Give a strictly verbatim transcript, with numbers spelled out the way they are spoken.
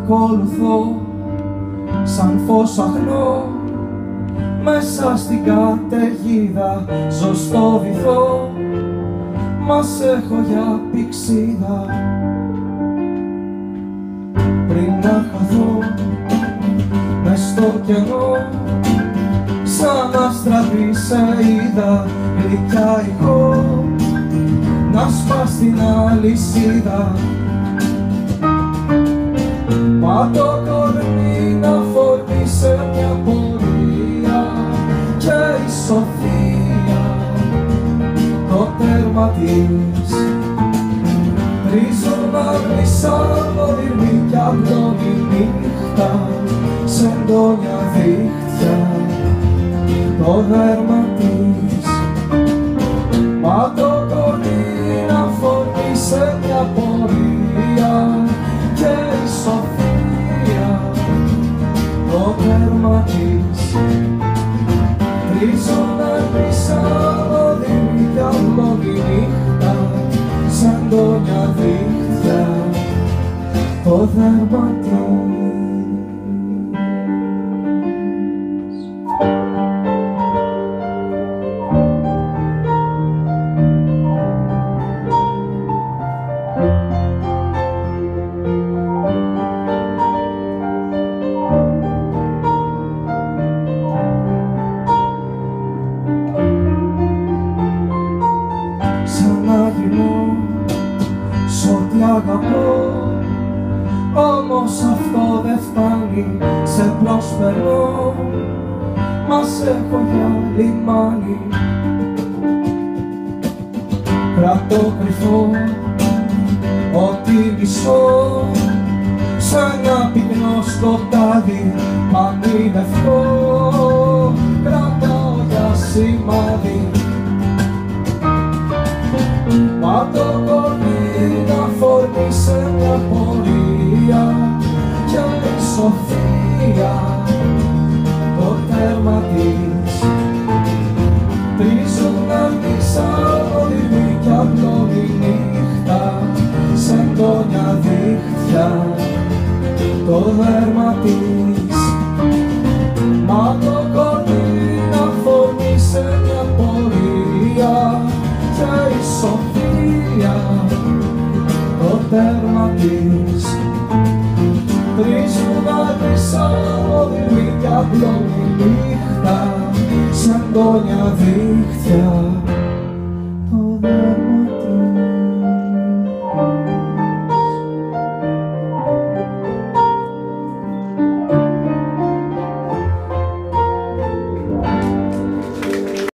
ακολουθώ σαν φως αγνό μέσα στην καταιγίδα. Ζω στο βυθό, μας έχω για πηξίδα. Πριν να χαθώ μες στο κενό, σαν άστρα σε είδα, γλυκιά ηχό να σπάς την αλυσίδα. Μα το κορμί να φορμεί σε μια πορεία και η σοφία το τέρμα της. Τρίζουν αγνήσα λοδυρμή κι απλώνει νύχτα σε εντόνια δίχτυα το δέρμα της. Μα το κορμί να φορμεί σε μια πορεία και η σοφία το τέρμα της. Τρίζουν αγνήσα λοδυρμή κι απλώνει νύχτα σε εντόνια δίχτυα το δέρμα της. Σ' ό,τι αγαπώ, όμως αυτό δεν φτάνει. Σε προσπερνώ, μας έχω για λιμάνι. Κρατώ κρυφό ό,τι μισώ σαν ένα πυκνό σκοτάδι πανίδευκό. Κρατάω για σημάδι. Μα το κορμί να φορμεί σε μια πορεία και η σοφία το τέρμα της. Τρίζουν αγνήσα λοδυρμή κι απλώνει νύχτα σε εντόνια δίχτυα το δέρμα της. Μα το κορμί να φορμεί σε μια πορεία και η σοφία το τέρμα της. Τρίζουν αγνήσα λοδυρμή κι απλώνει νύχτα σε εντόνια δίχτυα